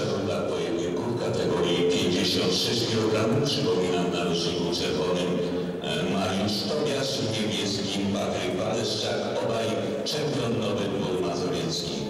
pierwsza runda pojedynku w kategorii 56 kg. Przypominam, na wyżyku czerwonym Mariusz Tobiasz, w niebieskim Patryk Waleszczak, obaj czempion Nowy Dwór Mazowiecki.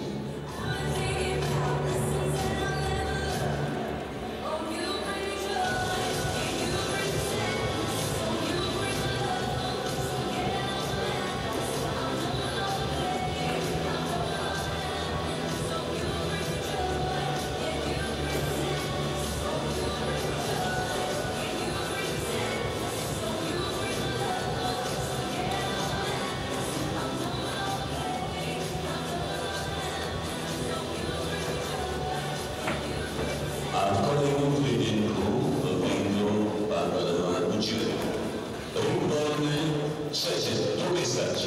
W kolejnym pojedynku pan Waldemar Buciłek. Ruch wolny, drugie starcie.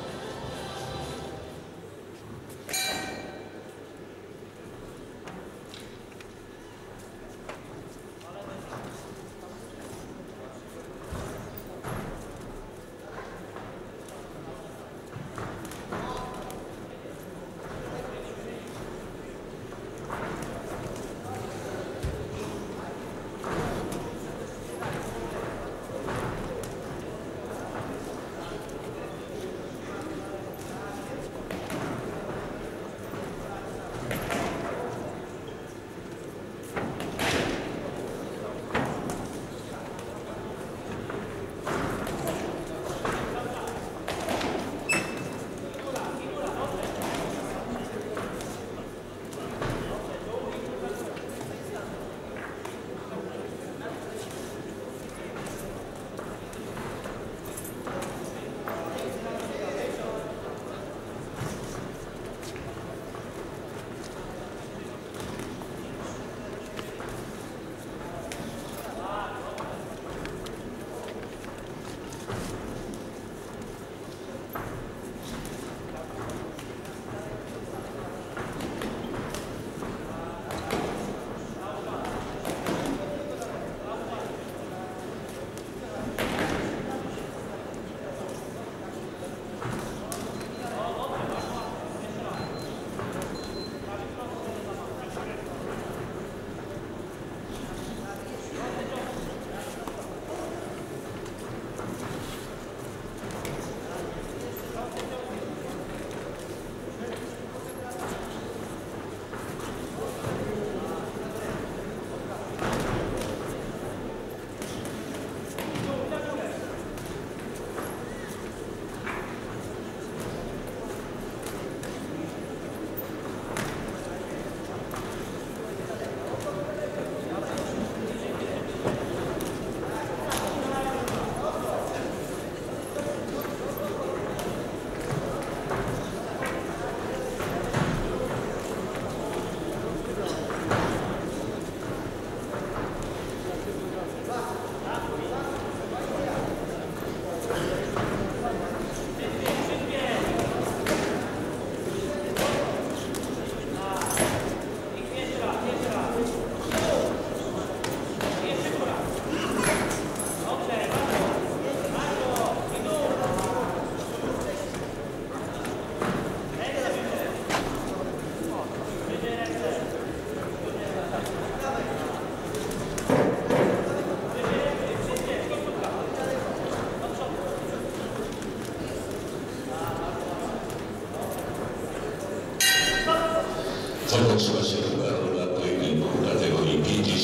Zakończyła się druga runda pojedynku w kategorii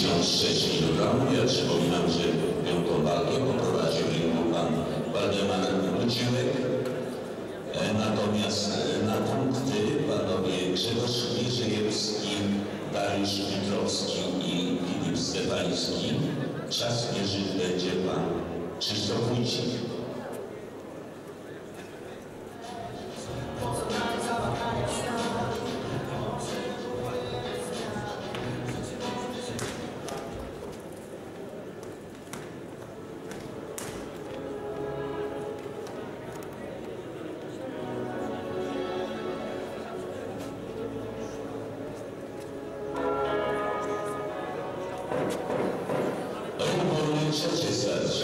56 kg. Ja przypominam, że piątą walkę poprowadził w ringu pan Waldemar Buciłek. Natomiast na punkty panowie Grzegorz Mierzejewski, Dariusz Piotrowski i Filip Stefański. Czas mierzyć będzie pan Krzysztof Wójcik. Trzecie starcie.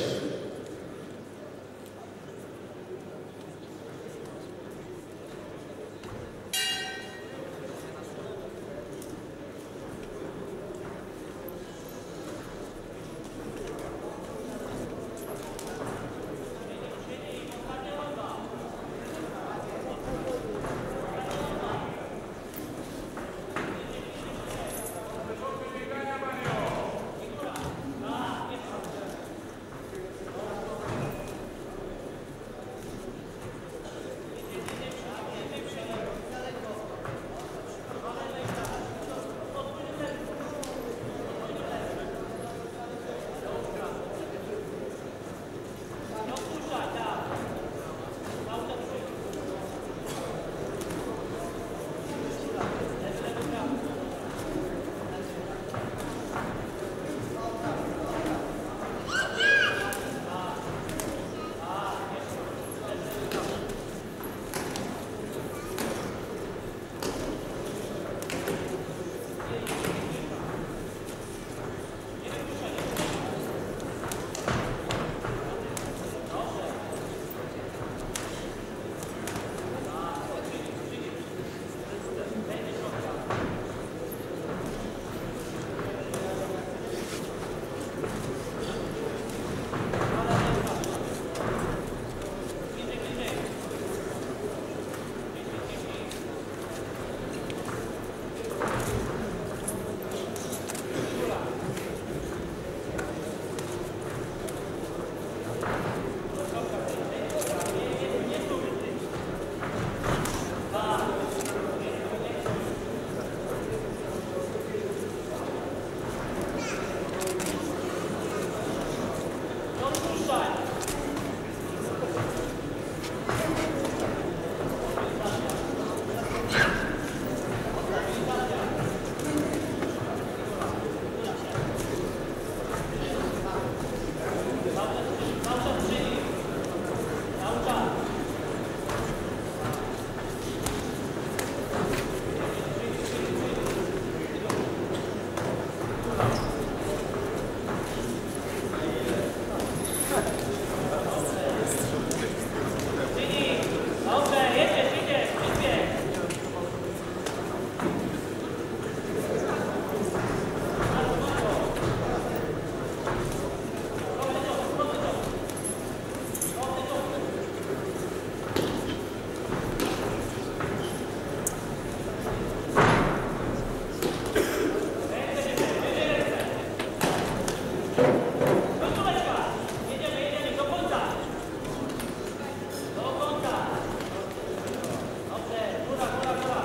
Jedziemy, do końca. Do końca. Dobrze, góra.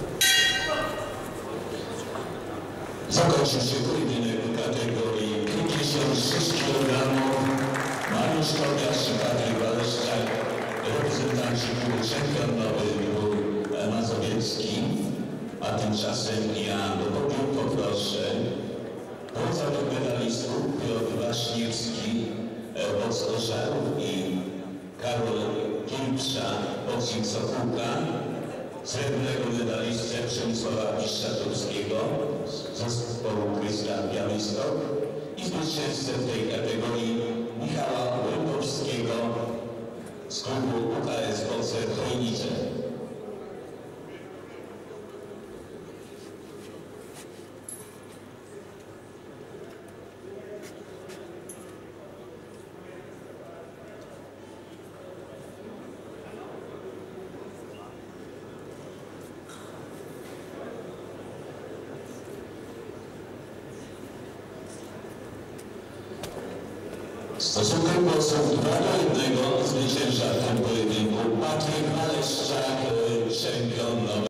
Zakończył się pojedynek w kategorii 56 kg. Mariusz Tobiasz i Patryk Waleszczak, reprezentanci klubu czempionowy mazowiecki. A tymczasem ja do podium poproszę brązowych medalistów Piotr Waśniewski, boks Żarów i Karol Kilpsza, boksing Sokółka, srebrnego medalistę Przemysława Piszczatowskiego z zespołu Krystian Białystok i zwycięzcę w tej kategorii Michała Łębowskiego z klubu UKS Boxer Chojnice. Stosunkiem głosów 2-1 zwycięża w tym pojedynku Patryk Waleszczak, czempion.